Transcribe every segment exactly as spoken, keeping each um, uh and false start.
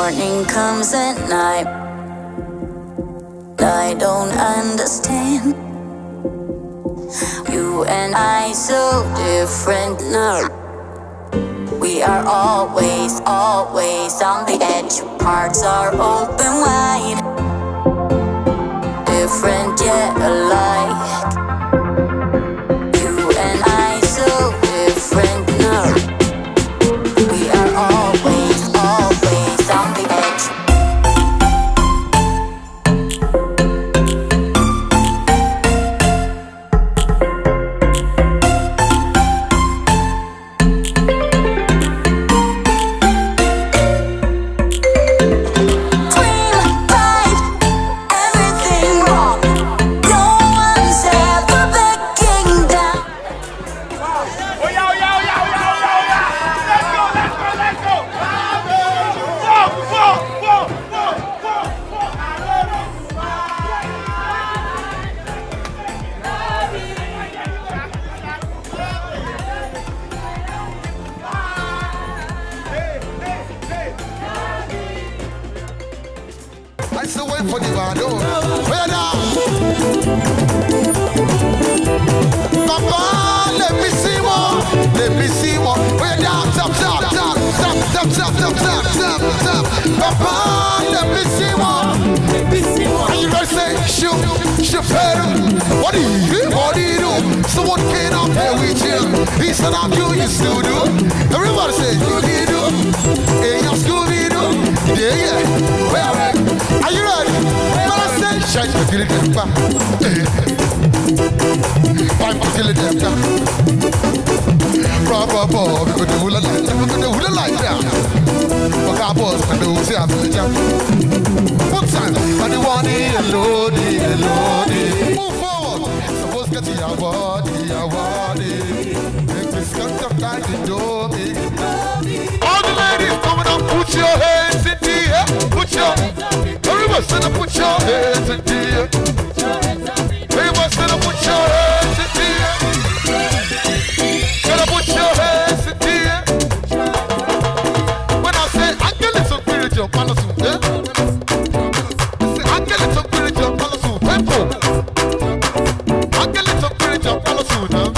morning comes at night. I don't understand. You and I so different now. We are always, always on the edge. Hearts are open wide. Different yet alike. You and I so different now. We are always, always on the edge. I still wait for the band. Where now? Papa, let me see more. Let me see more. Where down? Tap, tap, tap, tap, tap, tap, tap, tap, tap, tap. Papa, let me see more. Let me see more. Are you ready to say, shoot, shoot, better? What do you do? What do you do? Someone came up here with you. He said, I'm doing you still do. Everybody say, Scooby-Doo. Hey, I'm Scooby-Doo. Yeah, yeah. Where are you? Are you ready? When I say, shine the kill it back. Five to kill it back. Rob, rob, rob. We could do the light. We could do the light down. But our boys can do see after the jump. One time. And the one in the load, the load. Move forward. Suppose get to your body, your body. Make this cut up like the door. All the ladies coming up, put your hands in the air. Put your everybody stand up, put your hands in the air. Everybody stand up, put your hands in the air. Stand up, put your hands in the air. When I say I get it so pretty, jump on the suit, eh? I get it so pretty, jump on the suit, tempo. I get it so pretty, jump on the suit, huh?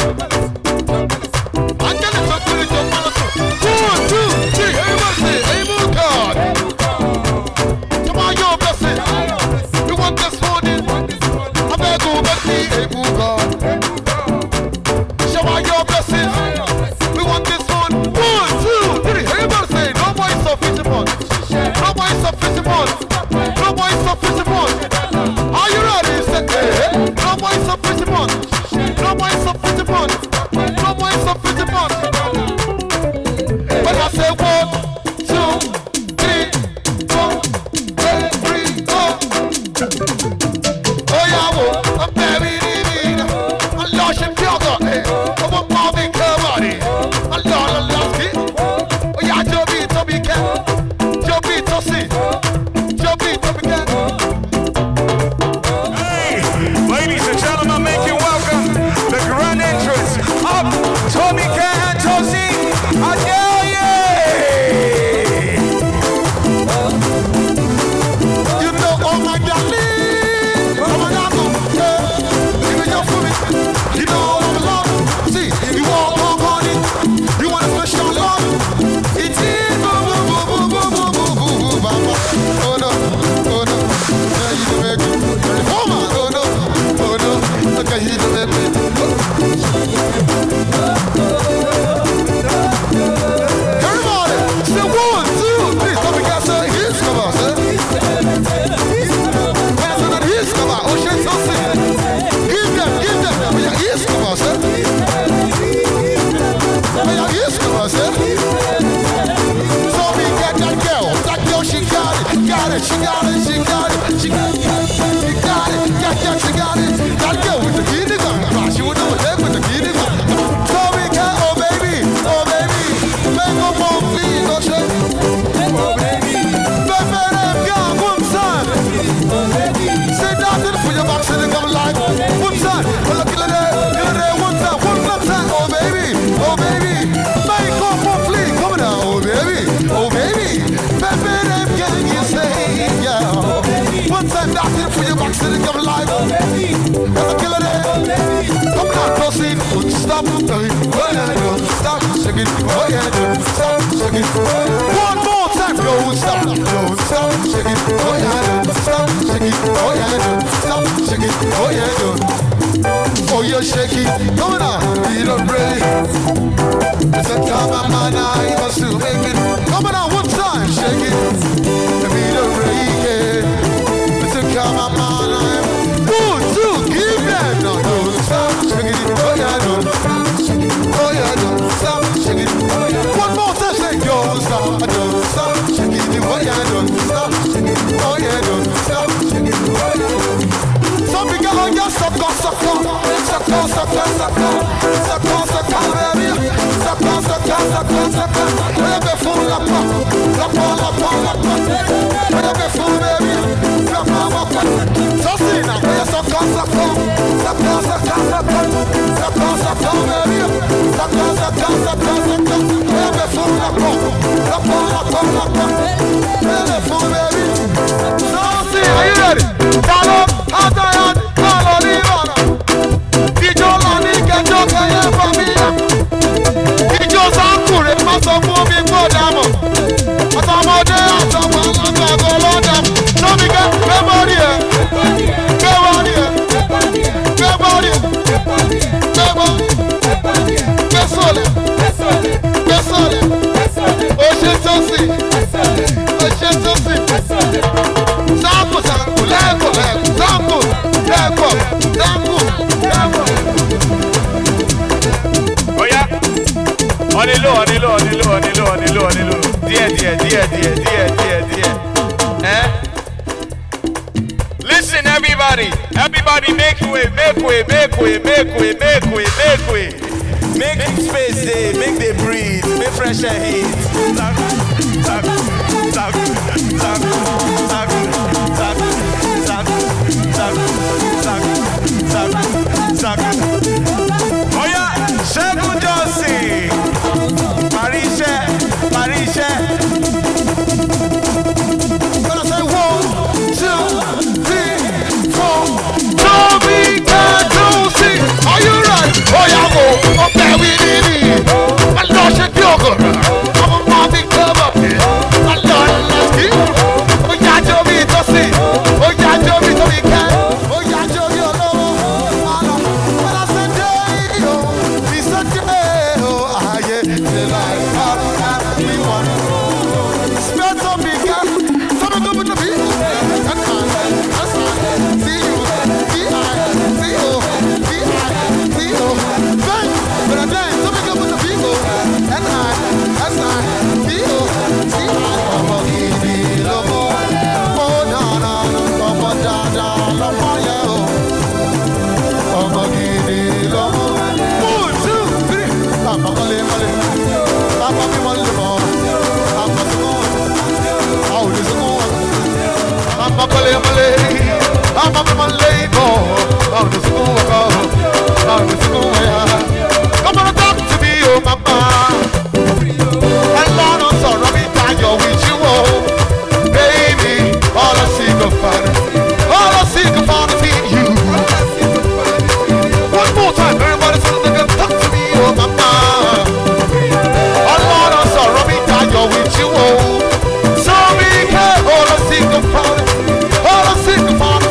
I get it so pretty, jump on the suit. One, two, three, everybody say, able God. Come on, your blessing. You want this morning? I better go back to able God. Show me your blessings. We want this one. One, two, three. Everybody say, no more insufficient. No more insufficient. No more insufficient. Are you ready? Say, hey, no more insufficient. No more insufficient. No more insufficient. When I say one, two, three, four, eight, three, four. Oh yeah, well, I'm buried in it. I'm lost in yoga. I'm a Marvin Kermani. I'm lost, I'm lost it. Oh yeah, Joby, Toby Ken. Joby, Tossi. Joby, Toby Ken. Hey, ladies and gentlemen, make you welcome the grand entrance of Tommy Ken and Tossi. Hell yeah! You know, oh my darling, oh my darling, yeah. Give me your food, you know I'm alone. See, you walk on on it, you want a special love. It's in, boo boo boo boo boo boo boo boo, mama. Oh no, oh no, yeah, you don't make it. Oh my, oh no, oh no, look at you don't make it. Everybody, say one, two, three. Come and get some hits, come on, sir. When some of the hits come out, oh shit, so sick. Give them, give them, when your hits come out, sir. When your hits come out, sir. So we get that girl, that girl, she got it, got it, she got it, she got it, she got it, she got it, yeah, yeah, she got it. That girl with the kidney gun, she would never take with the kidney gun. So we can, oh baby, oh baby, make up one please, oh shit. Oh baby, baby, them girl, one son. Say that to the for your box and come like one son. Well, look at that, look at that, one time, one more time, oh baby, oh baby, make up one please, come on now, oh baby, oh baby, baby, them girl. stop, oh yeah, don't stop, shake it, oh yeah, don't stop, shake it. One more time, don't stop, don't stop, shake it, oh yeah, don't stop, shake it, oh yeah, don't stop, shake it, oh yeah, don't. Oh you're shaky, come on, you don't really. It's a come on, man, I must to make it. Come on, one time, shake it, and be the reggae. It's a come on, man, I'm one, two, give that. No, don't stop, shake it, oh yeah, don't. Oh yeah, don't stop, shake it. One more time, say don't stop, don't stop, shake it. Oh yeah, don't stop, shake it. Oh yeah, don't stop, shake it. Oh yeah, don't. Some people on your suck on, suck on, suck on, suck on, suck on, suck on, suck on, baby. Suck on, suck on, suck on, suck on. When you be full, la pop, la pop, la pop, la pop. When you be full, baby, la pop, la pop. So see now, when you suck on, suck on, suck on, suck on, suck on, suck on, suck on, baby. Suck on, suck on, suck on, suck on. When you be full, la pop, la pop, la pop, la pop. When you be full, baby. So see, are you ready? Stand up, out there. Sọ fún mi kó dàmọ̀, àtọmọdé àtọmọ àgbàgbọ́ lọ́dà. Tóbi ká gbé bọ́ọ̀dì ẹ̀, gbé bọ́ọ̀dì ẹ̀, gbé bọ́ọ̀dì ẹ̀, gbé bọ́ọ̀dì ẹ̀, gbé sọ̀lẹ̀, gbé sọ̀lẹ̀, ó ṣe tó sì, ó ṣe tó sì. Sáàpù sáàpù lẹ́ẹ̀kọ̀ lẹ́ẹ̀kọ̀, sáàpù lẹ́ẹ̀kọ̀, sáàpù lẹ́ẹ̀kọ̀. On est low, on est low, on est low, on est low, on est low, on est low. Dear, dear, dear, dear, dear, dear, dear. Eh? Listen, everybody. Everybody make way, make way, make way, make way, make way, make way. Make space there, make they breathe, make fresh air hit. Zag, zag, zag, zag, zag, zag, zag, zag, zag, zag, zag. Oh yeah, Segun Johnson. Marisha, Marisha. Gonna say one, two, three, four. Toby Johnson, are you right? Oh yeah, go up there with me. I lost your yogurt. I'm a mommy cover. I lost your ski. Oh yeah, Toby Johnson. Oh yeah, Toby, Toby can. Oh yeah, Toby, oh no. I know. When I said day, oh, he said day, oh ah yeah, the life. I'm a man labor. I'm the school I'm the school Come on, talk to me, oh mama. And Lord, I'm sorry, me tired with you, oh baby. All I see go fun, all I see go fun is in you. One more time, everybody, so they can talk to me, oh mama. And Lord, I'm sorry, me tired with you, oh. So me can all I see go fun, all I see go fun.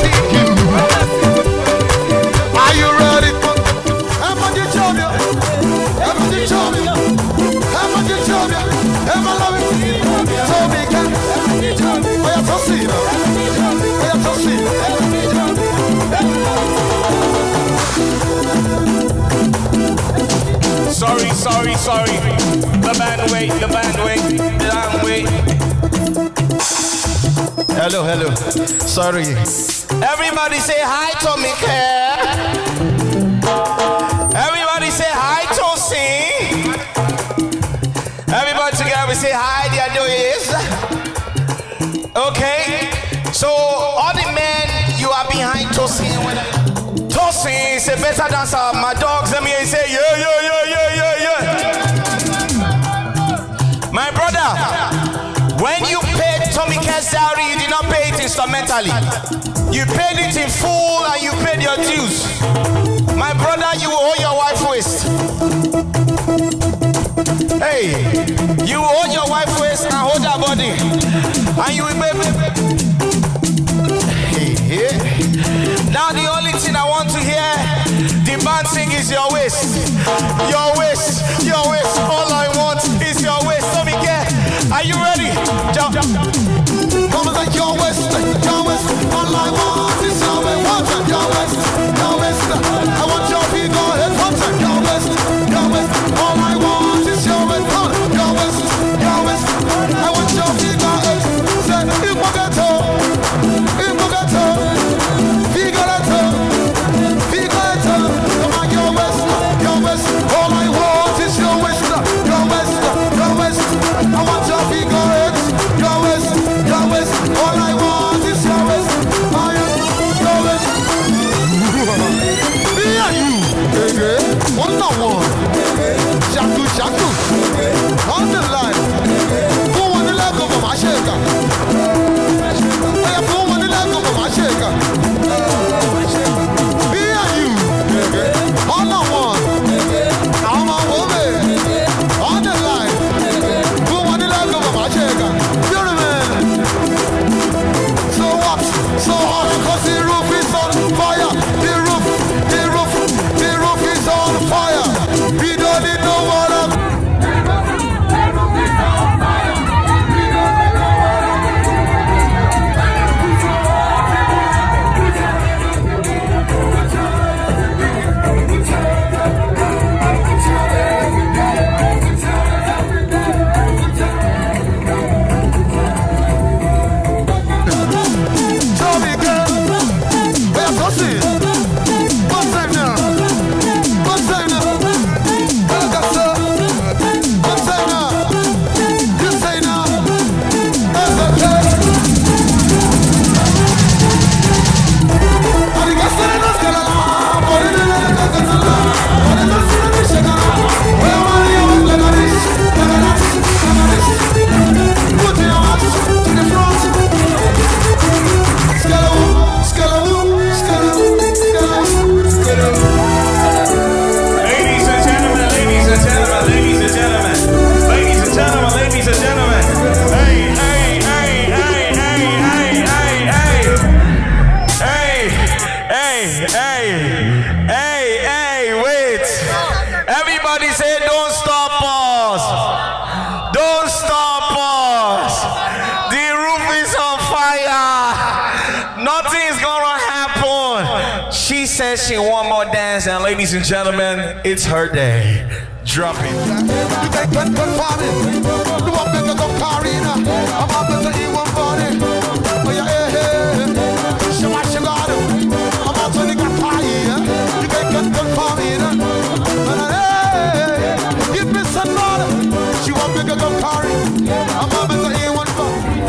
Sorry, sorry, sorry. The band wait, the band wait, the band wait. Hello, hello. Sorry. Everybody say hi, Tommy Care. Everybody say hi, Tosin. Everybody together say hi, the Adois. Okay. So all the men, you are behind Tosin. Tosin is a better dancer. My dogs, let me say yeah, yeah, yeah, yeah, yeah, yeah. My brother, when you pay Tommy Cash dowry, you did not pay it instrumentally. You paid it in full and you paid your dues. My brother, you will owe your wife waist. Hey, you will hold your wife waist and hold her body. And you will pay. Hey, hey. Now the only thing I want to hear the band sing is your waist. Your waist, your waist. All I want is your waist. Let me get. Are you ready? Jump, jump. Come and say your waist, your waist. All I want is your waist. One time, your waist, your waist. I want your feet, go ahead. One time, your waist, your waist. All I want is your waist. Come on, your waist, your waist. I want your feet, go ahead. Say, if I get to, if I get to, figure it out, figure it out. Come on, your waist, your waist. All I want is your waist, your waist, your waist. I want your feet, go ahead. Your waist, your waist. All I want is your waist. I am your waist. Me and you, baby, one on one. Shaku, shaku, on the line. Who want the leg of my shaker? I have who want the leg of my shaker. Me and you, baby, one on one. I'm a woman, on the line. Who want the leg of my shaker? You're a man. So what? So hot because the roof is on fire. The roof, the roof, the roof is on fire. We don't need no water. Tell me, girl, where's Tosin? One time now, one time now. Elgasa, one time now. You say now, that's okay. Aligasa na naskala, pori na na naskala, pori na sina ni shakala. Where are you? Lagaris, lagaris, lagaris. Put your hands to the front. Scalawoo, scalawoo, scalawoo, scalawoo, scalawoo. Ladies and gentlemen, ladies and gentlemen, ladies and gentlemen, ladies and gentlemen, ladies and gentlemen. Hey, hey, hey, hey, hey, hey, hey, hey, hey, hey, hey, hey, wait. Everybody say, don't stop us. Don't stop us. The roof is on fire. Nothing's gonna happen. She says she want more dance, and ladies and gentlemen, it's her day. Drop it. You take good, good farming. You want me to go Karina? I'm up to eat one body. Oh yeah, hey, hey. She want she got it. I'm up to the Kataya. You take good, good farming. Hey, give me some water. She want me to go Karina. I'm up to eat one body.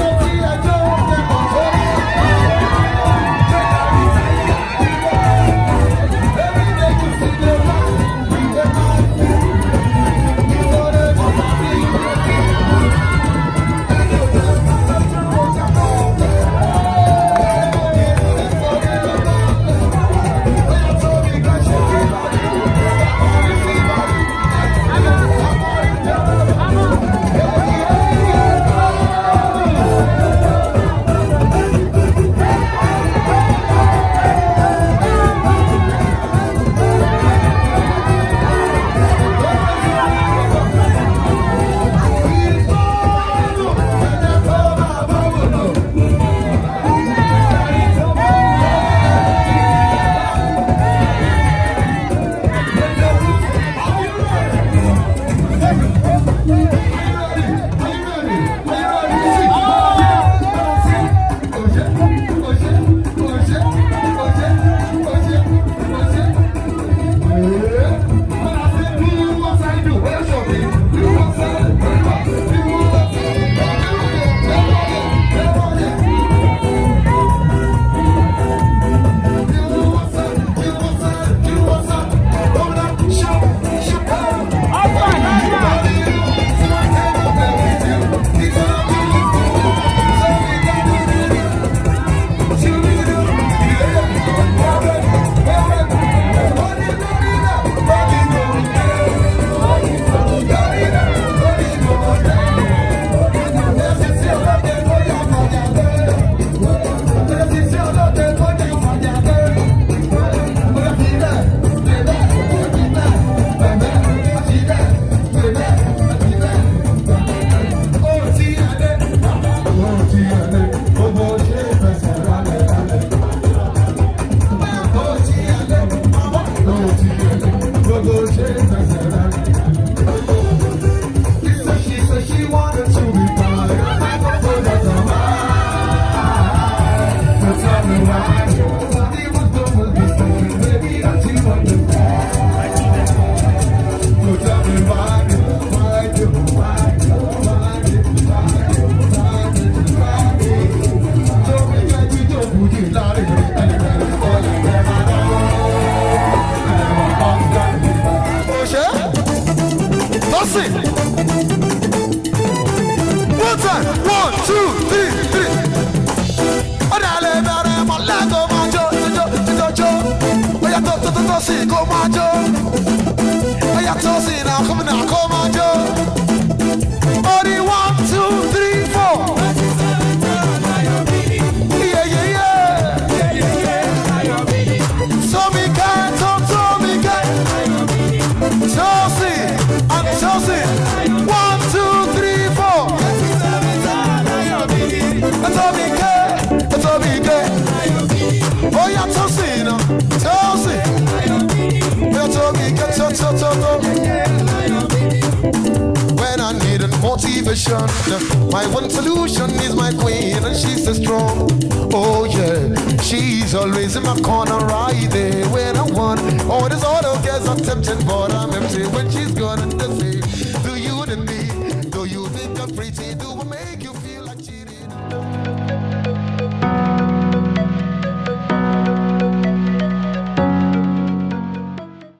Tosi, come on, Joe. Oya Tosi now, come now, come on, Joe. Only one, two, three, four. Yeah, yeah, yeah. Yeah, yeah, yeah. So me can, so, so me can. Tosi, and Tosi. One, two, three, four. Tosi can, Tosi can. Oya Tosi now, Tosi. When I need motivation, my one solution is my queen, and she's so strong. Oh yeah, she's always in my corner, right there when I want. Oh, this other girls are tempting, but I'm empty when she's gone. And they say, do you and me? Do you think I'm pretty? Do I make you feel like cheating?